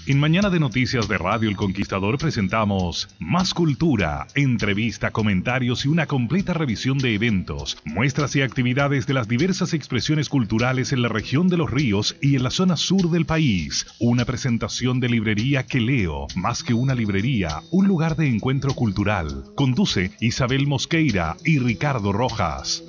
En Mañana de Noticias de Radio El Conquistador presentamos Más Cultura, entrevista, comentarios y una completa revisión de eventos, muestras y actividades de las diversas expresiones culturales en la región de Los Ríos y en la zona sur del país. Una presentación de Librería Queleo, más que una librería, un lugar de encuentro cultural. Conduce Isabel Mosqueira y Ricardo Rojas.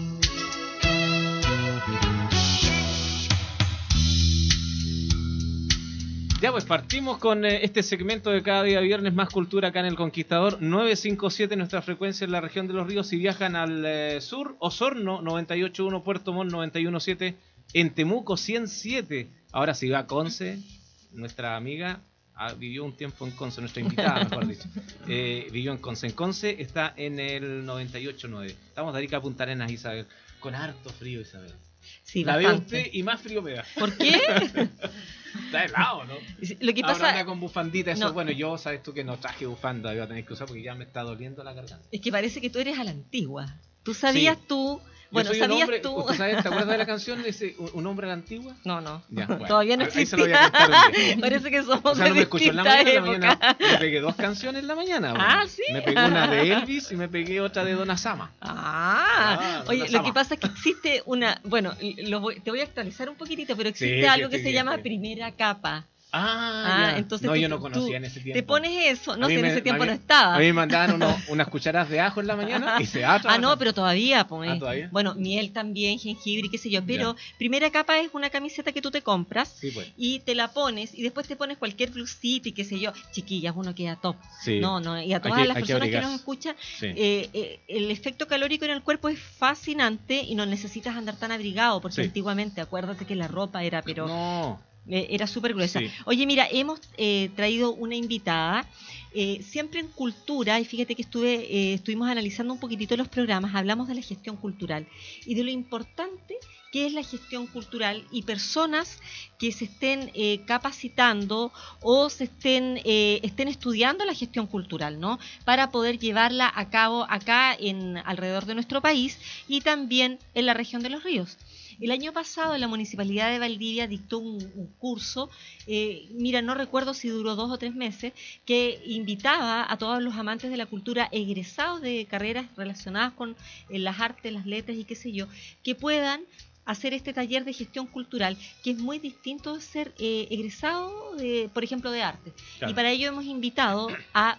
Ya pues partimos con este segmento de cada día viernes, Más Cultura acá en El Conquistador. 957 nuestra frecuencia en la región de Los Ríos. Si viajan al sur, Osorno 98.1, Puerto Montt 91.7, en Temuco 107. Ahora si va a Conce, nuestra amiga vivió un tiempo en Conce, nuestra invitada mejor dicho, vivió en Conce. En Conce está en el 98.9. Estamos de Arica a Punta Arenas, Isabel, con harto frío, Isabel. Sí, la bastante. veo usted y más frío me da. ¿Por qué? Está helado, ¿no? Lo que pasa... Ahora anda con bufandita, eso no. Bueno, yo sabes tú que no traje bufanda, iba a tener que usar porque ya me está doliendo la garganta. Es que parece que tú eres a la antigua. Tú sabías tú... Bueno, ¿sabías tú... ¿Usted sabe, te acuerdas de la canción de ese, un hombre a la antigua? No. Ya, bueno, todavía no ahí se lo voy a existía. cantar un día. Parece que somos O sea, no me escuchó en la mañana, me pegué 2 canciones en la mañana. Bueno. Ah, ¿sí? Me pegué una de Elvis y me pegué otra de Donna Sama. Oye, Donna lo Sama. que pasa es que existe una... Bueno, te voy a actualizar un poquitito, pero existe algo que se llama primera capa. Ya. Entonces no, yo no conocía en ese tiempo. Te pones eso, no sé, en ese tiempo no estaba. A mí me mandaban unas cucharadas de ajo en la mañana y se no, pero todavía, pues. ¿Todavía? Bueno, miel también, jengibre y qué sé yo, pero ya. Primera capa es una camiseta que tú te compras y te la pones y después te pones cualquier blusita y qué sé yo. Chiquillas, uno queda top. Sí. No, y a todas las personas que nos escuchan, el efecto calórico en el cuerpo es fascinante y no necesitas andar tan abrigado, porque antiguamente, acuérdate que la ropa era, era súper gruesa. Sí. Oye, mira, hemos traído una invitada, siempre en cultura, y fíjate que estuvimos analizando un poquitito los programas, hablamos de la gestión cultural y de lo importante que es la gestión cultural y personas que se estén capacitando o se estén estudiando la gestión cultural, ¿no? Para poder llevarla a cabo acá alrededor de nuestro país y también en la región de Los Ríos. El año pasado la Municipalidad de Valdivia dictó un curso, no recuerdo si duró 2 o 3 meses, que invitaba a todos los amantes de la cultura egresados de carreras relacionadas con las artes, las letras y qué sé yo, que puedan hacer este taller de gestión cultural, que es muy distinto de ser egresado, por ejemplo, de arte. Claro. Y para ello hemos invitado a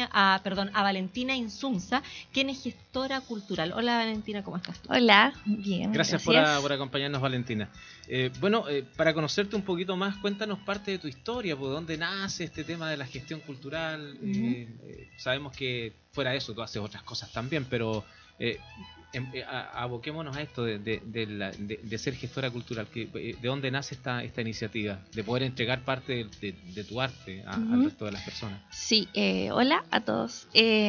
Valentina Insunza, quien es gestora cultural. Hola, Valentina, ¿cómo estás tú? Hola, bien. Gracias. Por acompañarnos, Valentina. Para conocerte un poquito más, cuéntanos parte de tu historia, ¿por dónde nace este tema de la gestión cultural? Sabemos que fuera de eso tú haces otras cosas también, pero... aboquémonos a esto de ser gestora cultural. ¿De dónde nace esta iniciativa? De poder entregar parte de tu arte al resto de las personas. Sí, hola a todos.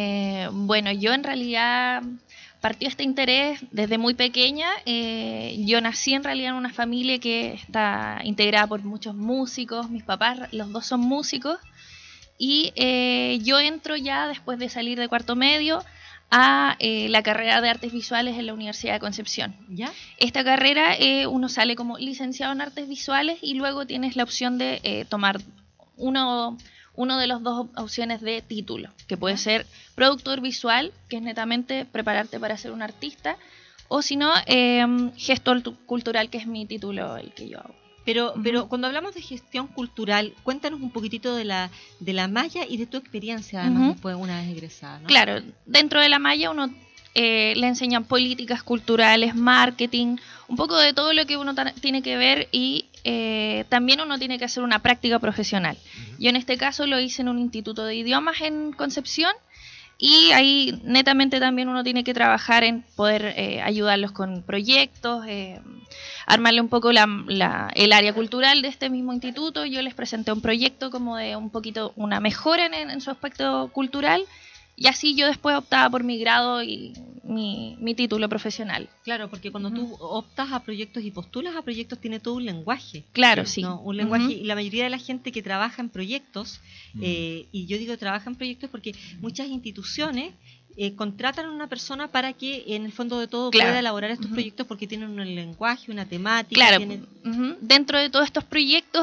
Yo en realidad partió este interés desde muy pequeña. Yo nací en realidad en una familia que está integrada por muchos músicos. Mis papás, los 2 son músicos. Y yo entro ya después de salir de cuarto medio a la carrera de artes visuales en la Universidad de Concepción. ¿Ya? Esta carrera uno sale como licenciado en artes visuales y luego tienes la opción de tomar uno de las 2 opciones de título, que puede ser productor visual, que es netamente prepararte para ser un artista, o si no, gestor cultural, que es mi título, el que yo hago. Pero cuando hablamos de gestión cultural, cuéntanos un poquitito de la malla y de tu experiencia, además, después una vez egresada, ¿no? Claro, dentro de la malla uno le enseñan políticas culturales, marketing, un poco de todo lo que uno tiene que ver y también uno tiene que hacer una práctica profesional. Yo en este caso lo hice en un instituto de idiomas en Concepción. Y ahí netamente también uno tiene que trabajar en poder ayudarlos con proyectos, armarle un poco el área cultural de este mismo instituto. Yo les presenté un proyecto como de un poquito una mejora en su aspecto cultural y así yo después optaba por mi grado y mi título profesional. Claro, porque cuando tú optas a proyectos y postulas a proyectos tiene todo un lenguaje. Claro, sí. ¿No? Un lenguaje, y la mayoría de la gente que trabaja en proyectos, y yo digo trabaja en proyectos porque muchas instituciones contratan a una persona para que en el fondo de todo pueda elaborar estos proyectos porque tienen un lenguaje, una temática. Claro, dentro de todos estos proyectos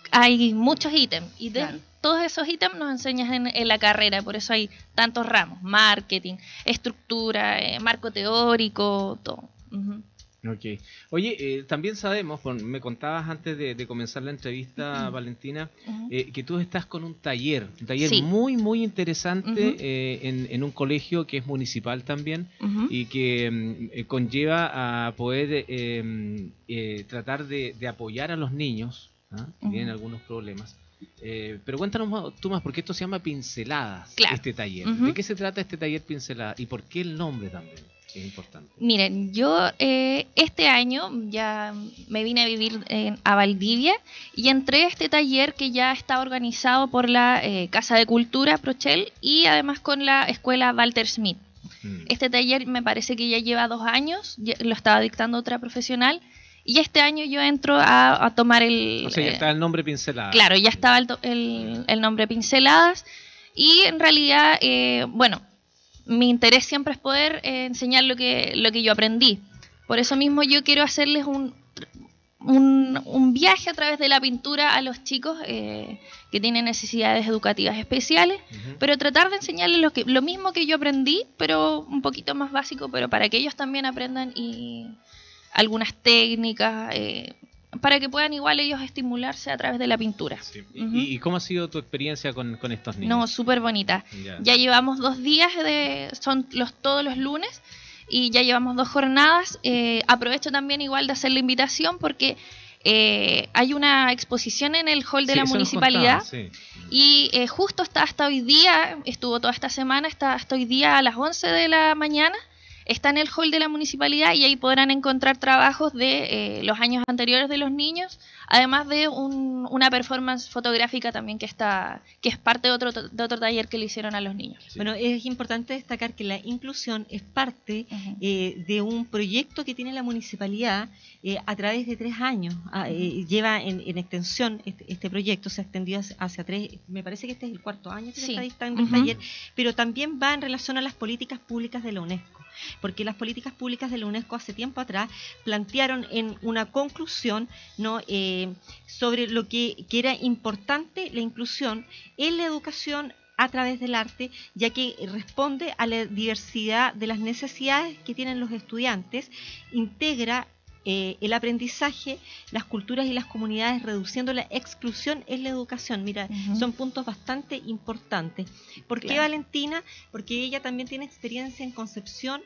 hay muchos ítems y de Claro. todos esos ítems nos enseñas en la carrera, por eso hay tantos ramos: marketing, estructura, marco teórico, todo. Ujú. Ok. Oye, también sabemos, me contabas antes de comenzar la entrevista, Valentina, Ujú. que tú estás con un taller Sí. muy, muy interesante Ujú. en un colegio que es municipal también Ujú. y que conlleva a poder tratar de apoyar a los niños, ¿ah? Que tienen Ujú. algunos problemas. Pero cuéntanos tú más, porque esto se llama Pinceladas, Claro. este taller. Ujú. ¿De qué se trata este taller Pinceladas y por qué el nombre también? Es importante. Miren, yo este año ya me vine a vivir a Valdivia y entré a este taller que ya está organizado por la Casa de Cultura Prochel y además con la escuela Walter Smith. Este taller me parece que ya lleva 2 años, lo estaba dictando otra profesional y este año yo entro a tomar el... O sea, ya está el nombre Pinceladas. Claro, ya estaba el nombre Pinceladas y en realidad, bueno, mi interés siempre es poder enseñar lo que yo aprendí. Por eso mismo yo quiero hacerles un viaje a través de la pintura a los chicos que tienen necesidades educativas especiales, Ujú. pero tratar de enseñarles lo mismo que yo aprendí, pero un poquito más básico, pero para que ellos también aprendan algunas técnicas, para que puedan igual ellos estimularse a través de la pintura. Sí. Ujú. ¿Y cómo ha sido tu experiencia con estos niños? No, súper bonita. Ya. Ya llevamos 2 días, son todos los lunes, y ya llevamos 2 jornadas. Aprovecho también igual de hacer la invitación porque hay una exposición en el hall de Sí, la eso nos municipalidad contabas, sí. y justo está hasta hoy día, estuvo toda esta semana, está hasta hoy día a las 11 de la mañana. Está en el hall de la municipalidad y ahí podrán encontrar trabajos de los años anteriores de los niños, además de una performance fotográfica también que es parte de otro taller que le hicieron a los niños. Sí. Bueno, es importante destacar que la inclusión es parte Ujú. de un proyecto que tiene la municipalidad a través de 3 años. Lleva en extensión este proyecto, se ha extendido hacia 3, me parece que este es el 4º año que se Sí. está dictando el Ujú. taller, pero también va en relación a las políticas públicas de la UNESCO, porque las políticas públicas de la UNESCO hace tiempo atrás plantearon en una conclusión, ¿no? Sobre lo que era importante la inclusión en la educación a través del arte, ya que responde a la diversidad de las necesidades que tienen los estudiantes, integra el aprendizaje, las culturas y las comunidades, reduciendo la exclusión en la educación. Mira, Ujú. son puntos bastante importantes. ¿Por qué, Claro. Valentina? Porque ella también tiene experiencia en Concepción.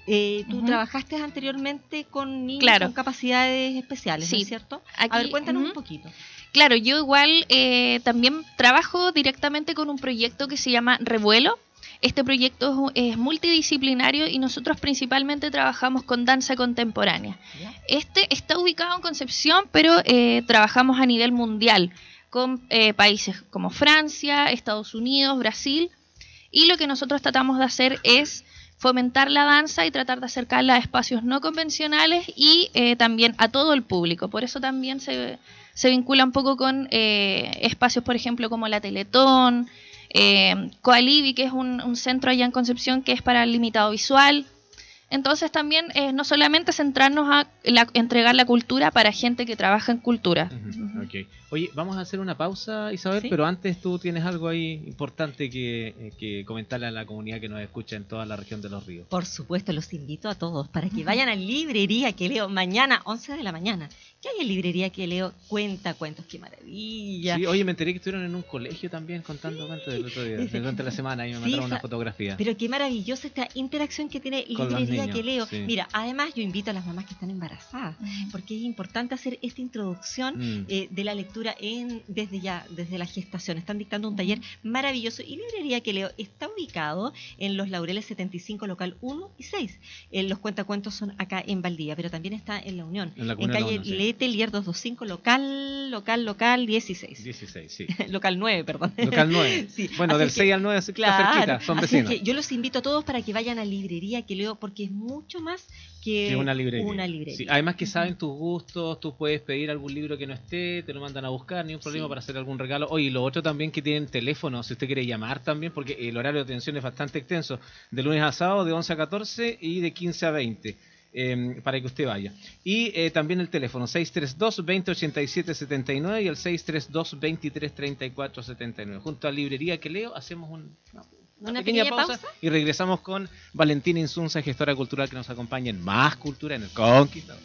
Tú Ujú. trabajaste anteriormente con niños Claro. con capacidades especiales, ¿no Sí. es cierto? Aquí- A ver, cuéntanos ujú. un poquito. Claro, yo igual también trabajo directamente con un proyecto que se llama Revuelo. Este proyecto es multidisciplinario y nosotros principalmente trabajamos con danza contemporánea. ¿Ya? Este está ubicado en Concepción, pero trabajamos a nivel mundial con países como Francia, Estados Unidos, Brasil. Y lo que nosotros tratamos de hacer es fomentar la danza y tratar de acercarla a espacios no convencionales y también a todo el público. Por eso también se vincula un poco con espacios, por ejemplo, como la Teletón, Coalibi, que es un centro allá en Concepción que es para el limitado visual. Entonces también no solamente centrarnos a entregar la cultura para gente que trabaja en cultura. Ujú. Ok. Oye, vamos a hacer una pausa, Isabel, Sí. pero antes tú tienes algo ahí importante que comentarle a la comunidad que nos escucha en toda la región de Los Ríos. Por supuesto, los invito a todos para que vayan a Librería Que Leo mañana, 11 de la mañana. ¿Qué hay en Librería Que Leo? Cuenta cuentos, qué maravilla. Sí, oye, me enteré que estuvieron en un colegio también contando cuentos del otro día, durante la semana, y me Sí, mandaron una fotografía. Pero qué maravillosa esta interacción que tiene Con los Librería niños, Que Leo. sí. Mira, además yo invito a las mamás que están embarazadas, porque es importante hacer esta introducción de la lectura desde la gestación. Están dictando un taller maravilloso y Librería Que Leo está ubicado en Los Laureles 75, local 1 y 6. Los cuentacuentos son acá en Valdivia, pero también está en La Unión, En la en Comuna de La calle Unión, sí. Letelier 225, local 16. 16, sí. Local 9, perdón. Local 9. Sí, Bueno, así del que- 6 al 9 está Claro, cerquita, son así vecinos. que yo los invito a todos para que vayan a Librería Que Leo, porque es mucho más que Que una librería. una librería. Sí, además que saben tus gustos, tú puedes pedir algún libro que no esté, te lo mandan a buscar, ni un problema Sí. para hacer algún regalo. Oye, y lo otro también que tienen teléfono, si usted quiere llamar también, porque el horario de atención es bastante extenso, de lunes a sábado de 11 a 14 y de 15 a 20. para que usted vaya. Y también el teléfono 632-2087-79 y el 632-2334-79. Junto a Librería Que Leo hacemos una pequeña pausa y regresamos con Valentina Insunza, gestora cultural, que nos acompaña en Más Cultura en el Conquistador.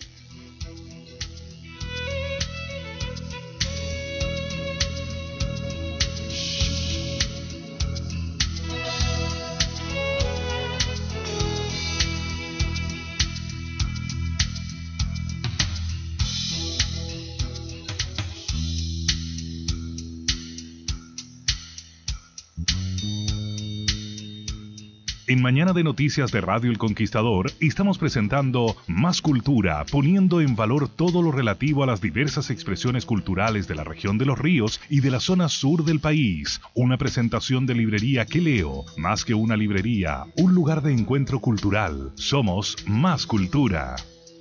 En Mañana de Noticias de Radio El Conquistador estamos presentando Más Cultura, poniendo en valor todo lo relativo a las diversas expresiones culturales de la región de Los Ríos y de la zona sur del país. Una presentación de Librería Que Leo, más que una librería, un lugar de encuentro cultural. Somos Más Cultura.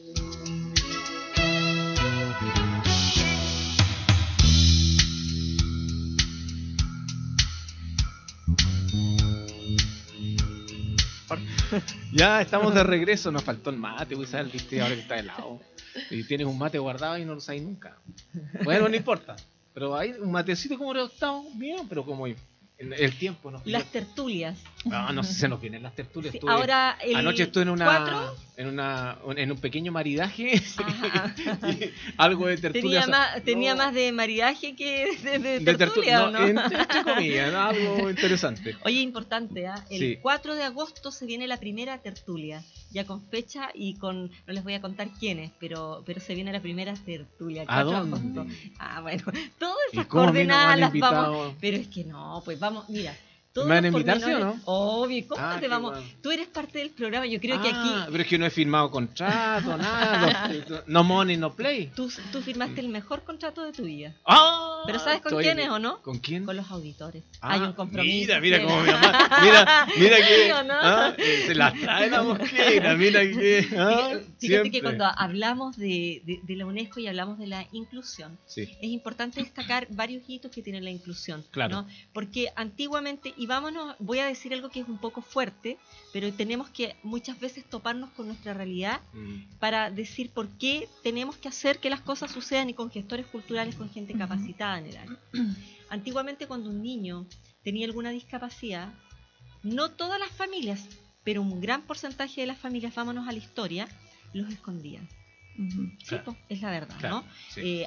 Ya estamos de regreso, nos faltó el mate, viste, ahora que está helado. Y tienes un mate guardado y no lo sabes nunca. Bueno, no importa. Pero hay un matecito como estamos bien, pero como el tiempo nos las tertulias. No sé si se nos vienen las tertulias. Sí, ahora anoche estuve en un pequeño maridaje. Y algo de tertulia. Tenía más de maridaje que de tertulia, ¿no? Entre comillas, algo interesante. Oye, importante, el Sí. 4 de agosto se viene la primera tertulia, ya con fecha y no les voy a contar quiénes, pero se viene la primera tertulia. ¿A 4 de dónde? agosto. Bueno, todas ¿Y esas cómo a mí no me han coordenadas las invitado? vamos, pero es que no, pues vamos, mira. Todos ¿Me van a los invitar, sí o pormenores. no? Obvio, ¿cómo te qué vamos? bueno. Tú eres parte del programa, yo creo que aquí Pero es que no he firmado contrato, nada. No money, no play. tú firmaste el mejor contrato de tu vida. ¡Ah! ¿Pero sabes con Oye, quiénes o no? ¿Con quién? Con los auditores. Hay un compromiso. Mira serio. como mi mamá. Mira que. ¿Sí o no? Se las trae la mosquera. Mira que. Fíjate que cuando hablamos de la UNESCO y hablamos de la inclusión, Sí. es importante destacar varios hitos que tiene la inclusión. Claro. ¿no? Porque antiguamente, y voy a decir algo que es un poco fuerte, pero tenemos que muchas veces toparnos con nuestra realidad para decir por qué tenemos que hacer que las cosas sucedan y con gestores culturales, con gente capacitada en el área. Antiguamente, cuando un niño tenía alguna discapacidad, no todas las familias, pero un gran porcentaje de las familias, vámonos a la historia, los escondían. Sí, Claro. es la verdad, Claro, ¿no? sí.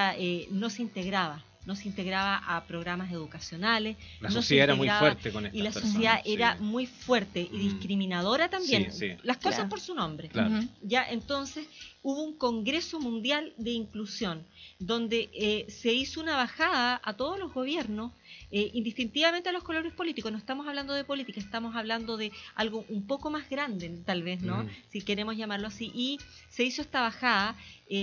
No se integraba a programas educacionales. La no se sociedad era muy integraba, fuerte con estas y la personas, sociedad sí. era muy fuerte y discriminadora también. Sí, sí. Las cosas Claro. por su nombre. Claro. Ya entonces hubo un Congreso Mundial de Inclusión donde se hizo una bajada a todos los gobiernos, indistintivamente a los colores políticos. No estamos hablando de política, estamos hablando de algo un poco más grande, tal vez, ¿no? Si queremos llamarlo así. Y se hizo esta bajada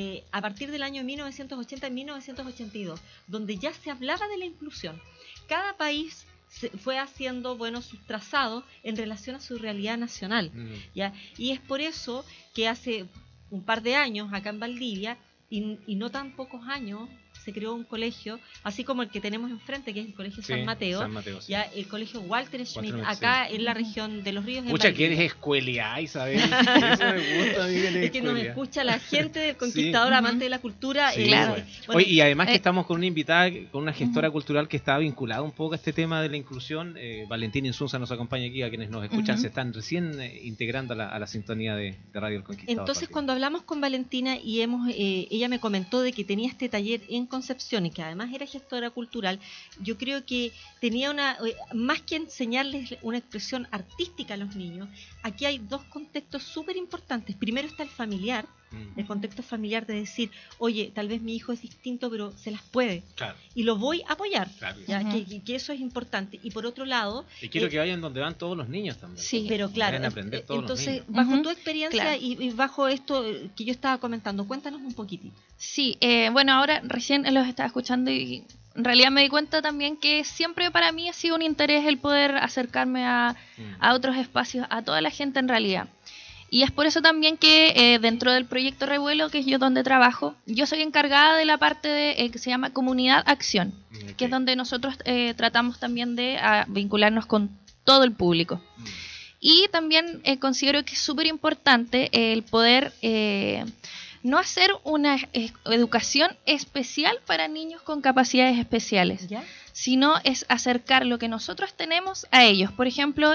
a partir del año 1980 y 1982, donde ya se hablaba de la inclusión. Cada país fue haciendo sus trazados en relación a su realidad nacional, ¿ya? Y es por eso que hace un par de años acá en Valdivia, y no tan pocos años, se creó un colegio, así como el que tenemos enfrente, que es el Colegio Sí, San Mateo, San Mateo, sí. ya el Colegio Walter Schmidt, Walter, acá sí. en la región de Los Ríos. en Pucha, que Valdivia. eres escuela, Isabel. Eso me gusta a mí. Es que nos escucha la gente del Conquistador, Sí. amante de la cultura. Sí, claro. bueno. Bueno, Oye, y además que estamos con una invitada, con una gestora cultural que está vinculada un poco a este tema de la inclusión. Valentina Insunza nos acompaña aquí, a quienes nos escuchan se están recién integrando a la sintonía de Radio El Conquistador. Entonces, cuando hablamos con Valentina y ella me comentó de que tenía este taller en Concepción y que además era gestora cultural, yo creo que tenía más que enseñarles una expresión artística a los niños, aquí hay dos contextos súper importantes. Primero está el familiar, el contexto familiar de decir, oye, tal vez mi hijo es distinto, pero se las puede. Claro. Y lo voy a apoyar, Claro. ¿ya? Que eso es importante. Y por otro lado... Y quiero que vayan donde van todos los niños también. Sí. Pero claro, Vayan a aprender todos los entonces, niños. bajo tu experiencia Claro. y bajo esto que yo estaba comentando, cuéntanos un poquitito. Sí, bueno, ahora recién los estaba escuchando y en realidad me di cuenta también que siempre para mí ha sido un interés el poder acercarme a otros espacios, a toda la gente en realidad. Y es por eso también que dentro del proyecto Revuelo, que es yo donde trabajo, yo soy encargada de la parte que se llama Comunidad Acción, que es donde nosotros tratamos también de vincularnos con todo el público. Y también considero que es súper importante el poder no hacer una educación especial para niños con capacidades especiales, ¿Ya? sino es acercar lo que nosotros tenemos a ellos. Por ejemplo,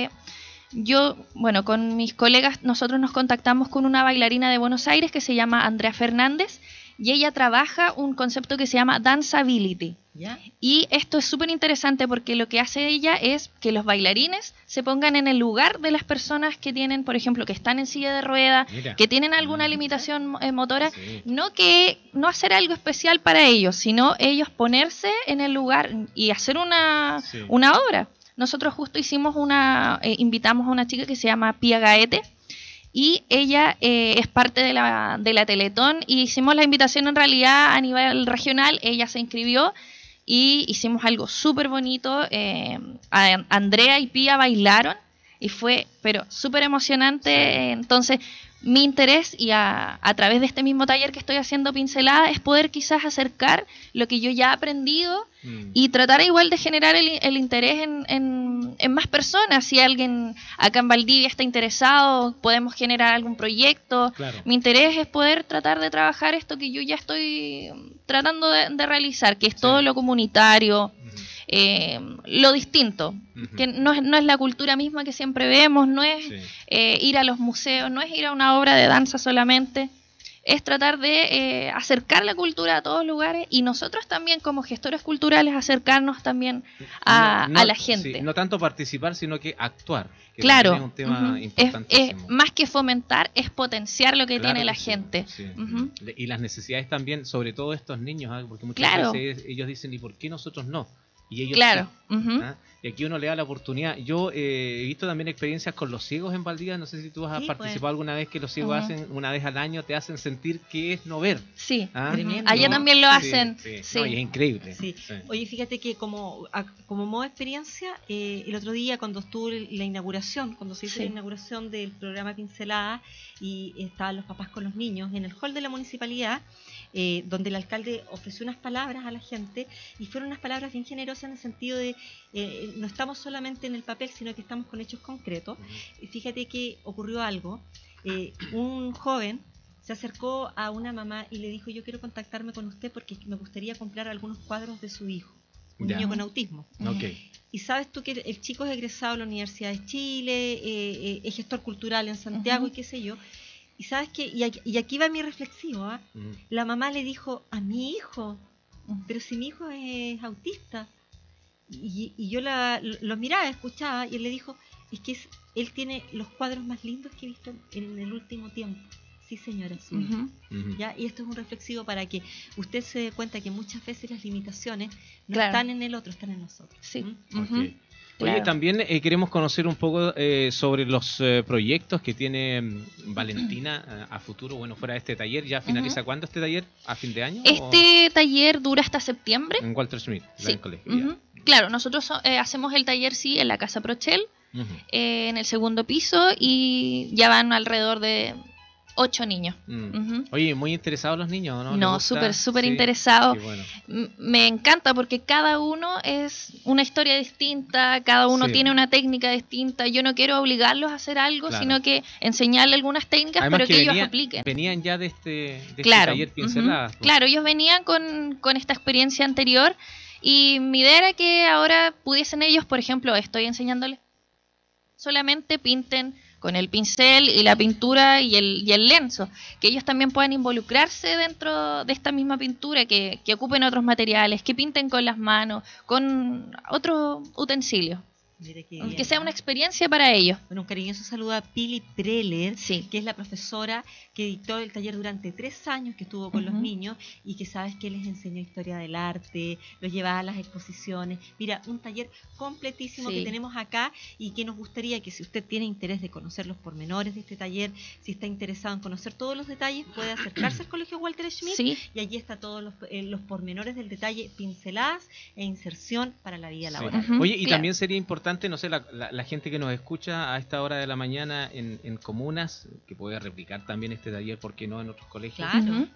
yo, bueno, con mis colegas nosotros nos contactamos con una bailarina de Buenos Aires que se llama Andrea Fernández y ella trabaja un concepto que se llama Danceability. ¿Ya? Y esto es súper interesante porque lo que hace ella es que los bailarines se pongan en el lugar de las personas que tienen, por ejemplo, que están en silla de rueda, Mira. que tienen alguna limitación motora, Sí. no hacer algo especial para ellos, sino ellos ponerse en el lugar y hacer una obra. Nosotros justo invitamos a una chica que se llama Pía Gaete, y ella es parte de la Teletón, y hicimos la invitación en realidad a nivel regional. Ella se inscribió y hicimos algo súper bonito. Andrea y Pía bailaron y fue pero súper emocionante. Sí. Entonces mi interés, y a través de este mismo taller que estoy haciendo pincelada, es poder quizás acercar lo que yo ya he aprendido y tratar igual de generar el interés en más personas. Si alguien acá en Valdivia está interesado, podemos generar algún proyecto. Claro. Mi interés es poder tratar de trabajar esto que yo ya estoy tratando de realizar, que es todo lo comunitario, lo distinto, que no es la cultura misma que siempre vemos, no es ir a los museos, no es ir a una obra de danza solamente, es tratar de acercar la cultura a todos lugares, y nosotros también como gestores culturales acercarnos también a la gente. Sí, no tanto participar, sino que actuar. Que Claro, también es un tema es importantísimo. más que fomentar, es potenciar lo que Claro tiene la que sí, gente. sí. Ujú. Y las necesidades también, sobre todo estos niños, porque muchas Claro. veces ellos dicen, ¿y por qué nosotros no? Y ellos Claro. sí. Ujú. ¿Ah? Y aquí uno le da la oportunidad. Yo he visto también experiencias con los ciegos en Valdivia. No sé si tú has Sí, participado pues. alguna vez, que los ciegos hacen una vez al año, te hacen sentir que es no ver. Sí, ¿Ah? Tremendo. allá ¿no? también lo Sí, hacen. sí. Sí. No, y es increíble. Sí. Sí. Oye, fíjate que como modo de experiencia, el otro día cuando estuvo la inauguración, cuando se hizo la inauguración del programa Pincelada, y estaban los papás con los niños en el hall de la municipalidad, donde el alcalde ofreció unas palabras a la gente, y fueron unas palabras bien generosas en el sentido de no estamos solamente en el papel, sino que estamos con hechos concretos. Y fíjate que ocurrió algo. Un joven se acercó a una mamá y le dijo: yo quiero contactarme con usted porque me gustaría comprar algunos cuadros de su hijo, un Ya. niño con autismo. Ok. Y sabes tú que el chico es egresado de la Universidad de Chile, es gestor cultural en Santiago, y qué sé yo. Y sabes que, y aquí va mi reflexivo, ¿ah? La mamá le dijo: a mi hijo, pero si mi hijo es autista. Y yo lo miraba, escuchaba, y él le dijo: es que él tiene los cuadros más lindos que he visto en el último tiempo. Sí, señora, su hijo. ¿Ya? Y esto es un reflexivo para que usted se dé cuenta que muchas veces las limitaciones no Claro. están en el otro, están en nosotros. Sí. ¿Mm? Ujú. Ok. Claro. Oye, también queremos conocer un poco sobre los proyectos que tiene Valentina a futuro. Bueno, fuera de este taller, ¿ya finaliza cuándo este taller? ¿A fin de año? Este taller dura hasta septiembre. En Walter Smith, Sí. el colegio. Ujú. Claro, nosotros hacemos el taller en la Casa Prochel, Ya. Ujú. en el segundo piso, y ya van alrededor de 8 niños. Ujú. Oye, muy interesados los niños, ¿no? ¿Les No, gusta? súper Sí. interesados. Qué bueno. Me encanta porque cada uno es una historia distinta, cada uno Sí. tiene una técnica distinta. Yo no quiero obligarlos a hacer algo, Claro. sino que enseñarle algunas técnicas, Además pero que ellos venían, apliquen. venían ya de este Claro. taller Ujú. pinceladas. Claro, ellos venían con esta experiencia anterior, y mi idea era que ahora pudiesen ellos, por ejemplo, estoy enseñándoles, solamente pinten con el pincel y la pintura y el lienzo, que ellos también puedan involucrarse dentro de esta misma pintura, que ocupen otros materiales, que pinten con las manos, con otros utensilios, Mira qué que bien, sea ¿no? una experiencia para ellos. Bueno, un cariñoso saludo a Pili Preller, Sí. que es la profesora que dictó el taller durante 3 años, que estuvo con los Ujú. niños, y que sabes que les enseñó historia del arte, los llevaba a las exposiciones. Mira, un taller completísimo Sí. que tenemos acá, y que nos gustaría que, si usted tiene interés de conocer los pormenores de este taller, si está interesado en conocer todos los detalles, puede acercarse al Colegio Walter Schmidt, Sí, y allí está todos los pormenores del detalle, pinceladas e inserción para la vida laboral. Ujú, Oye, y claro. también sería importante importante, no sé, la gente que nos escucha a esta hora de la mañana en comunas, que puede replicar también este taller, ¿por qué no?, en otros colegios. Claro.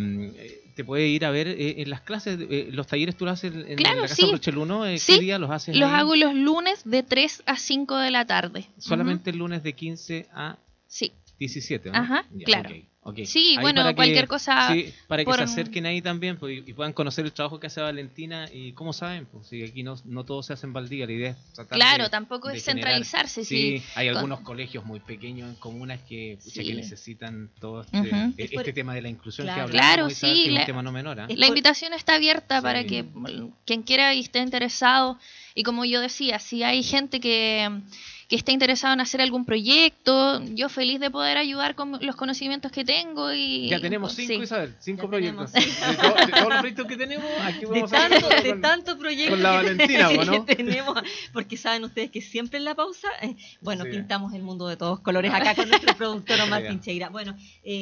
Te puede ir a ver en las clases, los talleres tú los haces en Claro, la Casa sí. Brochel 1, Sí, ¿qué día los haces? Los ahí? hago los lunes de 3 a 5 de la tarde. Solamente el lunes de 15 a Sí. 17, ¿no? Ajá, Ya, claro. ok. Sí, Ahí bueno, para que- cualquier cosa Sí, para que por- se acerquen ahí también pues, y puedan conocer el trabajo que hace Valentina. Y cómo saben, pues si aquí no todo se hace en Baldía, la idea es tratar Claro, de, tampoco de es generar- centralizarse. Sí, Sí, hay Con- algunos colegios muy pequeños en comunas que, pucha, Sí. que necesitan todo Ujú. este tema de la inclusión Claro. que hablamos. Claro, Isabel, sí, que es un la- tema no menor. ¿Ah? Es La por- invitación está abierta Sí. para que quien quiera y esté interesado. Y como yo decía, si hay gente que esté interesado en hacer algún proyecto, yo feliz de poder ayudar con los conocimientos que tengo. Y Ya tenemos 5, sí. Isabel, 5 Ya proyectos. tenemos. De todos los proyectos que tenemos, aquí De vamos a hablar tanto, de tantos proyectos con la que Valentina, ¿o no? tenemos, porque saben ustedes que siempre en la pausa, bueno, Sí. pintamos el mundo de todos colores acá con nuestro productor Omar Ya. Pincheira. Bueno,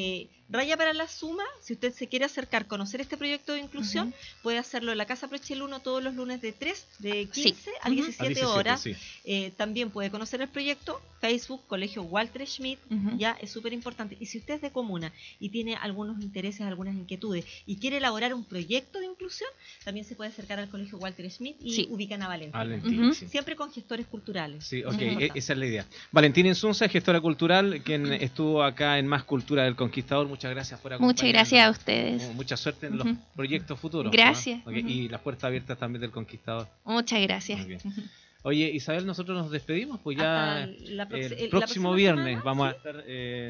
raya para la suma, si usted se quiere acercar, conocer este proyecto de inclusión, Ujú. puede hacerlo en la Casa Brochel 1 todos los lunes de 15 Sí. a Ujú. 17 A 17, horas. sí. También puede conocer el proyecto, Facebook, Colegio Walter Schmidt, Ujú. ya es súper importante. Y si usted es de comuna y tiene algunos intereses, algunas inquietudes y quiere elaborar un proyecto de inclusión, también se puede acercar al Colegio Walter Schmidt y Sí. ubican a Valentina. Valentina, Ujú. sí. Siempre con gestores culturales. Sí, ok, Ujú. esa es la idea. Valentina Insunza, gestora cultural, quien estuvo acá en Más Cultura del Conquistador. Muchas gracias por acompañarnos. Muchas gracias a ustedes. Mucha suerte en los Ujú. proyectos futuros. Gracias. ¿no? Ok, Ujú. Y las puertas abiertas también del Conquistador. Muchas gracias. Muy bien. Oye, Isabel, nosotros nos despedimos, pues ya Hasta la el la próximo próxima viernes semana, vamos a ¿sí? estar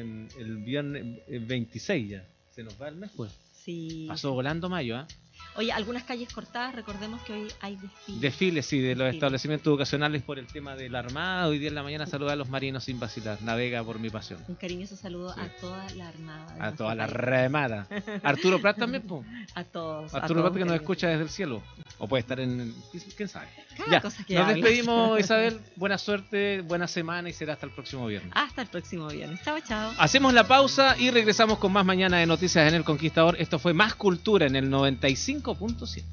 el viernes 26 ya. Se nos va el mes, pues. Sí. Pasó volando mayo, ¿ah? Oye, algunas calles cortadas, recordemos que hoy hay desfiles. Desfiles, sí, de los Desfiles. establecimientos educacionales por el tema de la Armada. Hoy día en la mañana saludar a los marinos sin vacilar. Navega por mi pasión. Un cariñoso saludo Sí. a toda la Armada. de A nuestro toda la país. remada. Arturo Prat también, pues. A todos. Arturo Prat que nos escucha desde el cielo. O puede estar en... ¿Quién sabe? Cada Ya, cosa que nos hablas. despedimos, Isabel. Buena suerte, buena semana y será hasta el próximo viernes. Hasta el próximo viernes. Chao, chao. Hacemos la pausa y regresamos con más mañana de noticias en El Conquistador. Esto fue Más Cultura en el 95.7.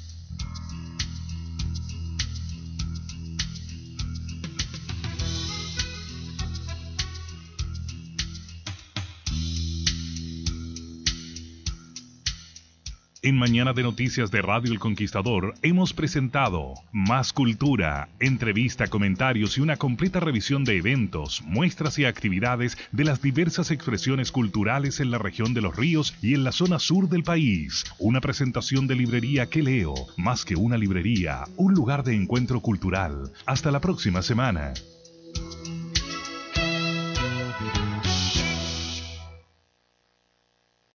En Mañana de Noticias de Radio El Conquistador hemos presentado Más Cultura, entrevista, comentarios y una completa revisión de eventos, muestras y actividades de las diversas expresiones culturales en la región de Los Ríos y en la zona sur del país. Una presentación de Librería Que Leo, más que una librería, un lugar de encuentro cultural. Hasta la próxima semana.